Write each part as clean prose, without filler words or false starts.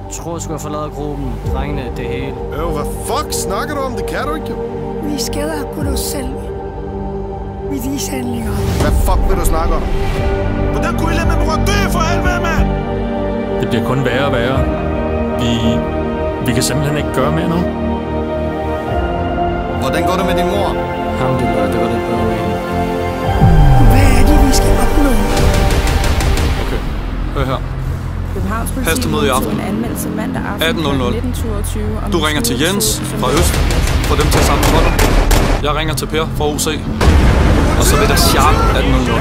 tror, jeg skulle forlade gruppen. Drengene, det hele. Hvad fuck snakker du om? Det kan du ikke. Vi skader kun os selv. Vi disse handlinger. Hvad fuck vil du snakke om? Hvordan kunne I lade mig prøve at dø for helvede, mand? Det bliver kun værre og værre. Vi kan simpelthen ikke gøre mere nu. Hvordan går det med din mor? Alhamdulillah, det var lidt bedre med hende. Hvad er det, vi skal opnå? Okay, hør her. Københavns politi Hastemøde i aften. modtog en anmeldelse mandag aften 18:00. 19:22. Du ringer til Jens fra Øst. Få dem til sammen for dig. Jeg ringer til Per fra UC. Og så vil der sharp 18:00.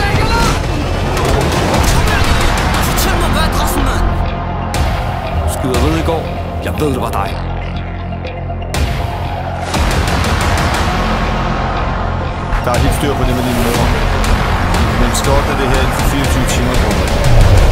Fortæl mig, hvad adressen, mand? Skyderiet i går. Jeg ved, det var dig. Der er helt styr på det med dine mødre. Men skal ordne det her inden for 24 timer, bror.